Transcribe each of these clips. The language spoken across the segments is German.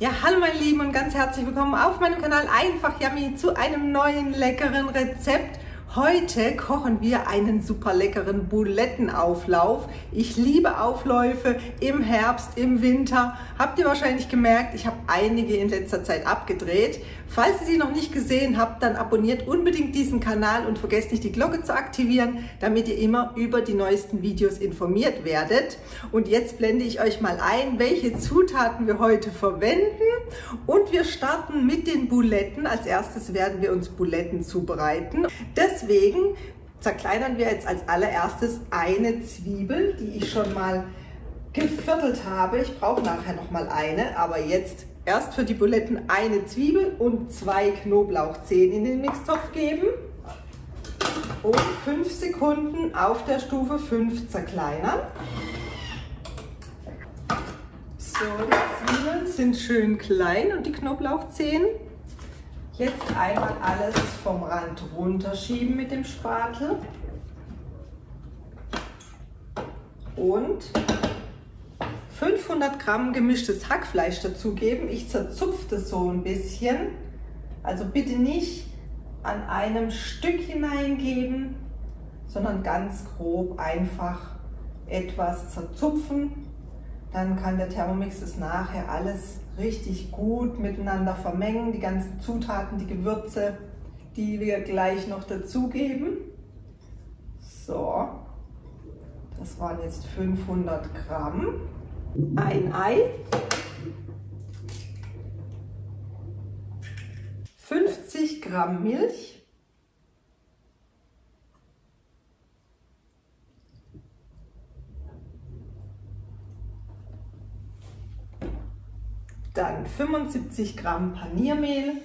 Ja, hallo meine Lieben und ganz herzlich willkommen auf meinem Kanal Einfach Yummy zu einem neuen leckeren Rezept. Heute kochen wir einen super leckeren Bulettenauflauf. Ich liebe Aufläufe im Herbst, im Winter. Habt ihr wahrscheinlich gemerkt, ich habe einige in letzter Zeit abgedreht. Falls ihr sie noch nicht gesehen habt, dann abonniert unbedingt diesen Kanal und vergesst nicht die Glocke zu aktivieren, damit ihr immer über die neuesten Videos informiert werdet. Und jetzt blende ich euch mal ein, welche Zutaten wir heute verwenden. Und wir starten mit den Buletten. Als erstes werden wir uns Buletten zubereiten. Deswegen zerkleinern wir jetzt als allererstes eine Zwiebel, die ich schon mal geviertelt habe. Ich brauche nachher noch mal eine, aber jetzt erst für die Buletten eine Zwiebel und 2 Knoblauchzehen in den Mixtopf geben und 5 Sekunden auf der Stufe 5 zerkleinern. So, die Zwiebeln sind schön klein und die Knoblauchzehen. Jetzt einmal alles vom Rand runterschieben mit dem Spatel und 500 Gramm gemischtes Hackfleisch dazugeben. Ich zerzupfe das so ein bisschen, also bitte nicht an einem Stück hineingeben, sondern ganz grob einfach etwas zerzupfen. Dann kann der Thermomix das nachher alles richtig gut miteinander vermengen, die ganzen Zutaten, die Gewürze, die wir gleich noch dazugeben. So, das waren jetzt 500 Gramm. Ein Ei, 50 Gramm Milch, dann 75 Gramm Paniermehl,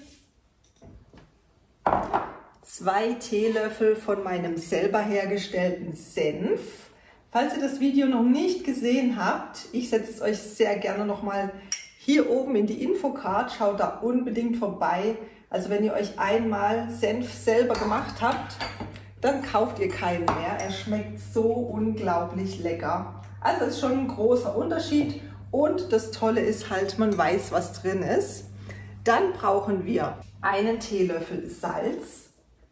2 Teelöffel von meinem selber hergestellten Senf. Falls ihr das Video noch nicht gesehen habt, ich setze es euch sehr gerne nochmal hier oben in die Infocard, schaut da unbedingt vorbei. Also wenn ihr euch einmal Senf selber gemacht habt, dann kauft ihr keinen mehr. Er schmeckt so unglaublich lecker. Also ist schon ein großer Unterschied und das Tolle ist halt, man weiß, was drin ist. Dann brauchen wir einen Teelöffel Salz,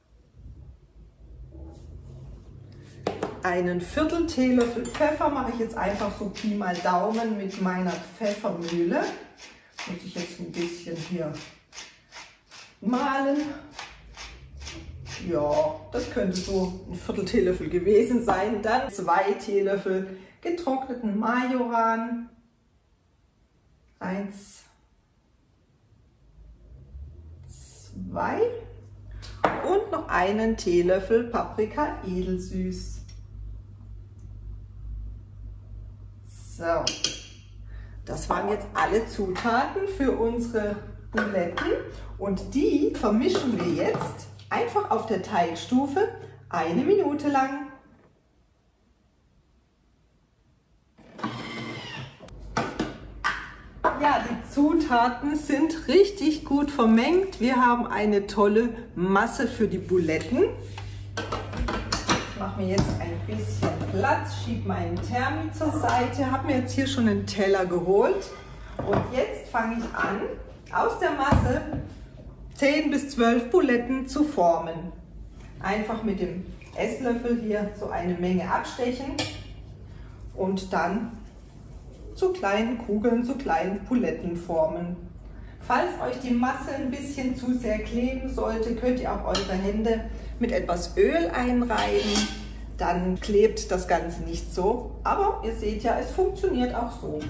einen Viertel Teelöffel Pfeffer, mache ich jetzt einfach so Pi mal Daumen mit meiner Pfeffermühle. Muss ich jetzt ein bisschen hier mahlen. Ja, das könnte so ein Viertel Teelöffel gewesen sein. Dann 2 Teelöffel getrockneten Majoran. 1, 2 und noch einen Teelöffel Paprika edelsüß. So, das waren jetzt alle Zutaten für unsere Buletten und die vermischen wir jetzt einfach auf der Teigstufe 1 Minute lang. Ja, die Zutaten sind richtig gut vermengt. Wir haben eine tolle Masse für die Buletten. Ich mache mir jetzt ein bisschen Platz, schiebe meinen Thermi zur Seite, habe mir jetzt hier schon einen Teller geholt und jetzt fange ich an, aus der Masse 10 bis 12 Buletten zu formen. Einfach mit dem Esslöffel hier so eine Menge abstechen und dann zu kleinen Kugeln, zu kleinen Buletten formen. Falls euch die Masse ein bisschen zu sehr kleben sollte, könnt ihr auch eure Hände mit etwas Öl einreiben. Dann klebt das Ganze nicht so. Aber ihr seht ja, es funktioniert auch so.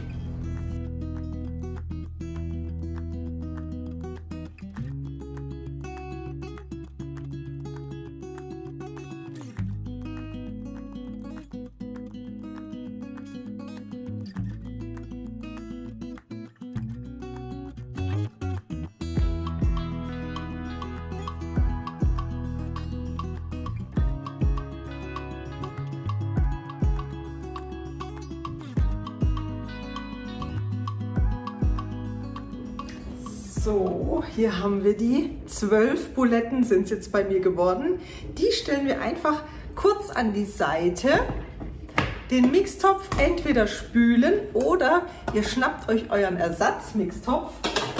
So, hier haben wir die 12 Buletten sind es jetzt bei mir geworden. Die stellen wir einfach kurz an die Seite. Den Mixtopf entweder spülen oder ihr schnappt euch euren Ersatzmixtopf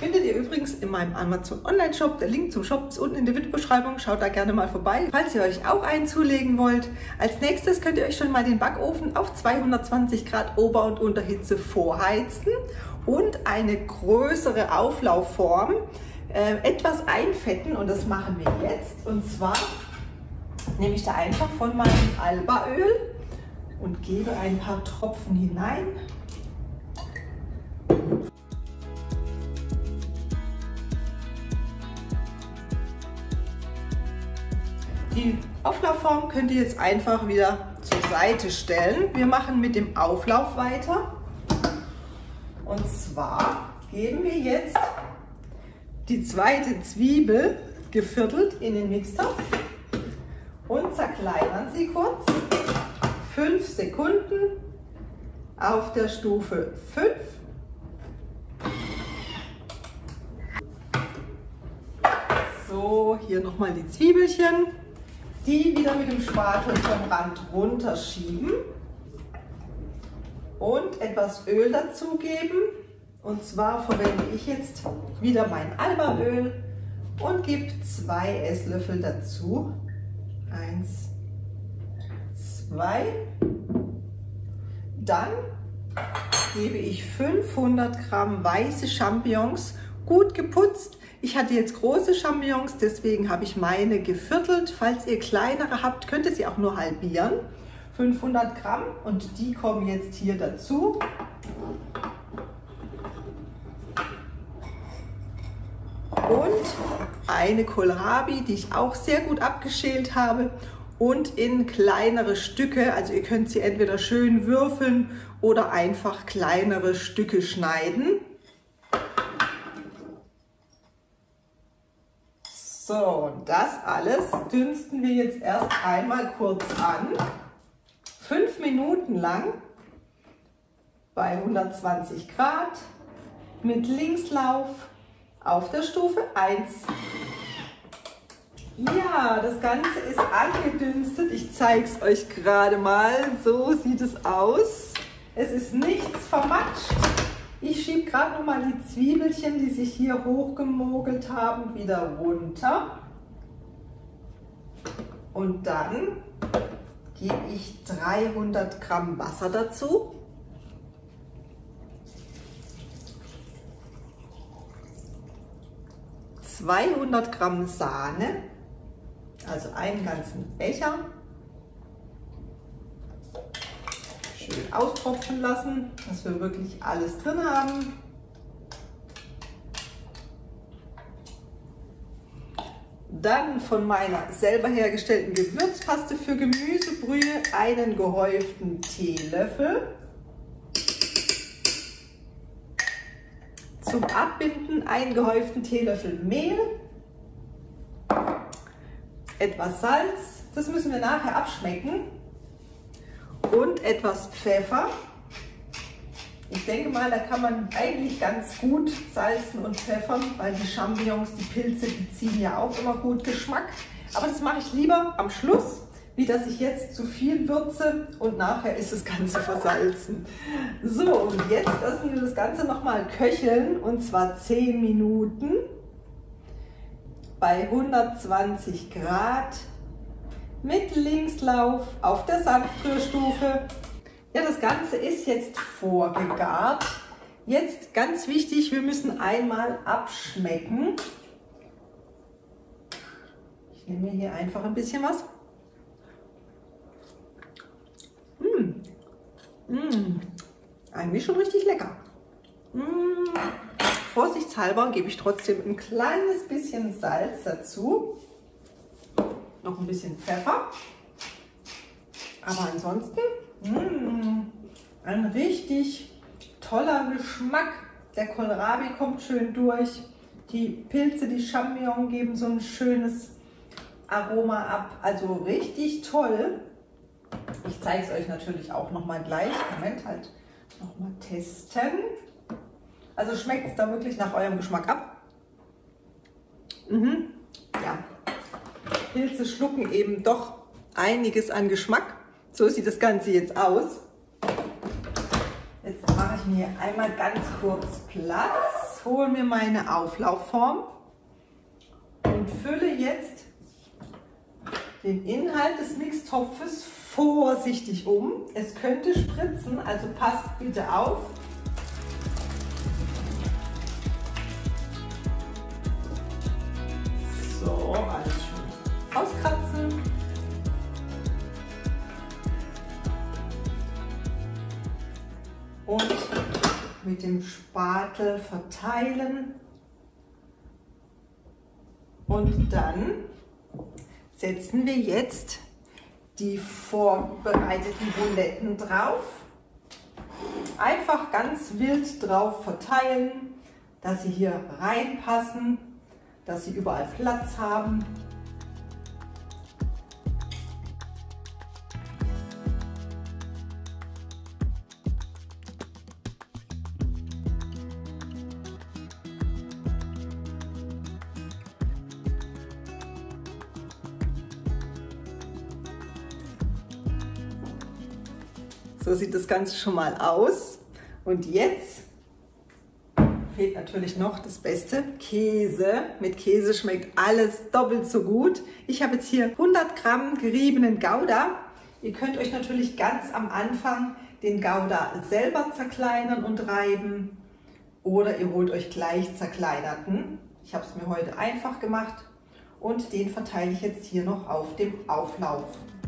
findet ihr übrigens in meinem Amazon Online-Shop. Der Link zum Shop ist unten in der Videobeschreibung. Schaut da gerne mal vorbei, falls ihr euch auch einen zulegen wollt. Als nächstes könnt ihr euch schon mal den Backofen auf 220 Grad Ober- und Unterhitze vorheizen und eine größere Auflaufform etwas einfetten. Und das machen wir jetzt. Und zwar nehme ich da einfach von meinem Albaöl und gebe ein paar Tropfen hinein. Die Auflaufform könnt ihr jetzt einfach wieder zur Seite stellen. Wir machen mit dem Auflauf weiter. Und zwar geben wir jetzt die zweite Zwiebel geviertelt in den Mixtopf und zerkleinern sie kurz. 5 Sekunden auf der Stufe 5. So, hier nochmal die Zwiebelchen. Die wieder mit dem Spatel vom Rand runterschieben und etwas Öl dazugeben. Und zwar verwende ich jetzt wieder mein Albaöl und gebe 2 Esslöffel dazu. 1, 2. Dann gebe ich 500 Gramm weiße Champignons, gut geputzt. Ich hatte jetzt große Champignons, deswegen habe ich meine geviertelt. Falls ihr kleinere habt, könnt ihr sie auch nur halbieren. 500 Gramm und die kommen jetzt hier dazu. Und eine Kohlrabi, die ich auch sehr gut abgeschält habe und in kleinere Stücke. Also ihr könnt sie entweder schön würfeln oder einfach kleinere Stücke schneiden. So, und das alles dünsten wir jetzt erst einmal kurz an. 5 Minuten lang bei 120 Grad mit Linkslauf auf der Stufe 1. Ja, das Ganze ist angedünstet. Ich zeige es euch gerade mal. So sieht es aus. Es ist nichts vermatscht. Ich schiebe gerade noch mal die Zwiebelchen, die sich hier hochgemogelt haben, wieder runter. Und dann gebe ich 300 Gramm Wasser dazu. ...200 Gramm Sahne, also einen ganzen Becher. Schön austropfen lassen, dass wir wirklich alles drin haben. Dann von meiner selber hergestellten Gewürzpaste für Gemüsebrühe einen gehäuften Teelöffel. Zum Abbinden einen gehäuften Teelöffel Mehl. Etwas Salz, das müssen wir nachher abschmecken. Und etwas Pfeffer. Ich denke mal, da kann man eigentlich ganz gut salzen und pfeffern, weil die Champignons, die Pilze, die ziehen ja auch immer gut Geschmack. Aber das mache ich lieber am Schluss, wie dass ich jetzt zu viel würze und nachher ist das Ganze versalzen. So, und jetzt lassen wir das Ganze nochmal köcheln und zwar 10 Minuten bei 120 Grad mit Linkslauf auf der Sanftrührstufe. Ja, das Ganze ist jetzt vorgegart. Jetzt ganz wichtig, wir müssen einmal abschmecken. Ich nehme mir hier einfach ein bisschen was. Eigentlich schon richtig lecker. Vorsichtshalber gebe ich trotzdem ein kleines bisschen Salz dazu. Noch ein bisschen Pfeffer. Aber ansonsten ein richtig toller Geschmack. Der Kohlrabi kommt schön durch. Die Pilze, die Champignons geben so ein schönes Aroma ab. Also richtig toll. Ich zeige es euch natürlich auch nochmal gleich. Moment, halt nochmal testen. Also schmeckt es da wirklich nach eurem Geschmack ab. Ja, Pilze schlucken eben doch einiges an Geschmack. So sieht das Ganze jetzt aus. Jetzt mache ich mir einmal ganz kurz Platz. hole mir meine Auflaufform und fülle jetzt den Inhalt des Mixtopfes vorsichtig um. Es könnte spritzen, also passt bitte auf. So, alles schön auskratzen. Und mit dem Spatel verteilen. Und dann setzen wir jetzt die vorbereiteten Buletten drauf. Einfach ganz wild drauf verteilen, dass sie hier reinpassen, dass sie überall Platz haben. So sieht das Ganze schon mal aus. Und jetzt fehlt natürlich noch das Beste, Käse. Mit Käse schmeckt alles doppelt so gut. Ich habe jetzt hier 100 Gramm geriebenen Gouda. Ihr könnt euch natürlich ganz am Anfang den Gouda selber zerkleinern und reiben. Oder ihr holt euch gleich zerkleinerten. Ich habe es mir heute einfach gemacht. Und den verteile ich jetzt hier noch auf dem Auflauf.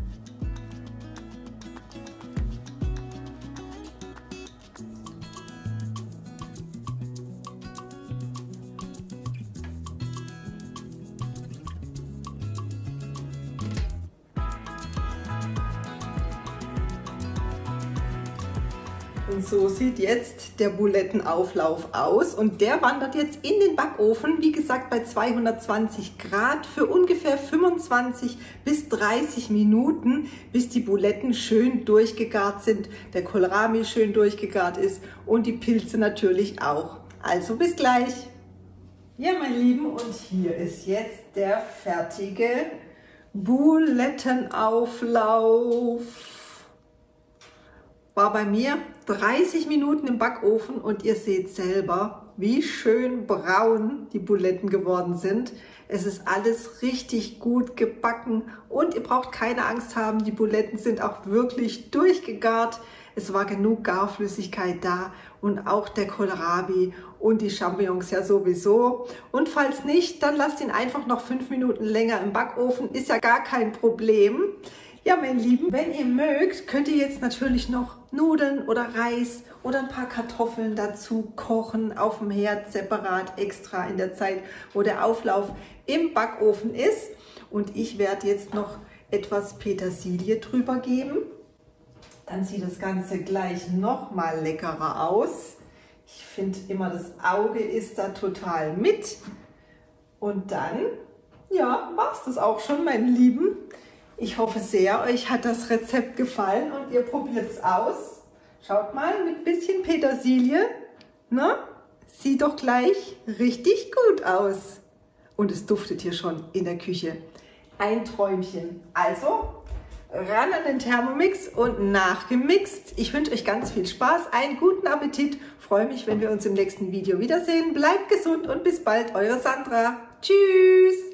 Und so sieht jetzt der Bulettenauflauf aus und der wandert jetzt in den Backofen, wie gesagt bei 220 Grad für ungefähr 25 bis 30 Minuten, bis die Buletten schön durchgegart sind, der Kohlrabi schön durchgegart ist und die Pilze natürlich auch. Also bis gleich! Ja, meine Lieben, und hier ist jetzt der fertige Bulettenauflauf. War bei mir 30 Minuten im Backofen und ihr seht selber, wie schön braun die Buletten geworden sind. Es ist alles richtig gut gebacken und ihr braucht keine Angst haben, die Buletten sind auch wirklich durchgegart. Es war genug Garflüssigkeit da und auch der Kohlrabi und die Champignons ja sowieso. Und falls nicht, dann lasst ihn einfach noch 5 Minuten länger im Backofen, ist ja gar kein Problem. Ja, meine Lieben, wenn ihr mögt, könnt ihr jetzt natürlich noch Nudeln oder Reis oder ein paar Kartoffeln dazu kochen auf dem Herd separat extra in der Zeit, wo der Auflauf im Backofen ist. Und ich werde jetzt noch etwas Petersilie drüber geben. Dann sieht das Ganze gleich noch mal leckerer aus. Ich finde immer, das Auge ist da total mit. Und dann, ja, war es das auch schon, meine Lieben. Ich hoffe sehr, euch hat das Rezept gefallen und ihr probiert es aus. Schaut mal, mit ein bisschen Petersilie, ne? Sieht doch gleich richtig gut aus. Und es duftet hier schon in der Küche. Ein Träumchen. Also, ran an den Thermomix und nachgemixt. Ich wünsche euch ganz viel Spaß, einen guten Appetit. Freue mich, wenn wir uns im nächsten Video wiedersehen. Bleibt gesund und bis bald, eure Sandra. Tschüss!